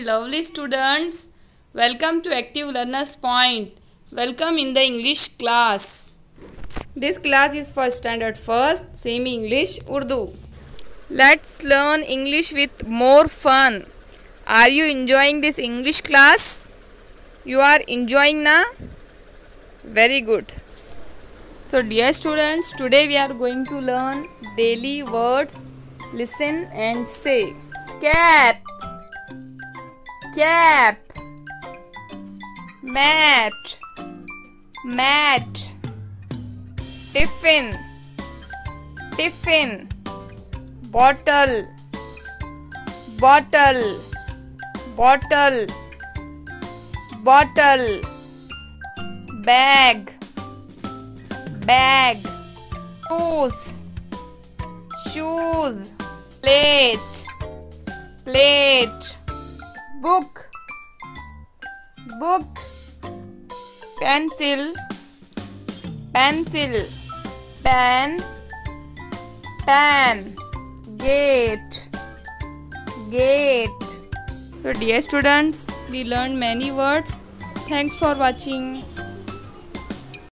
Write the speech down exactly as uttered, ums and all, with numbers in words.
and lovely students. Welcome to Active Learners Point. Welcome in the English class. This class is for standard first, semi-English, Urdu. Let's learn English with more fun. Are you enjoying this English class? You are enjoying na? Very good. So dear students, today we are going to learn daily words. Listen and say. Cap, cap, mat, mat, tiffin, tiffin, bottle, bottle, bottle, bottle, bag, bag, shoes, shoes, plate, plate, book, book, pencil, pencil, pen, pen, gate, gate. So dear students, we learned many words. Thanks for watching.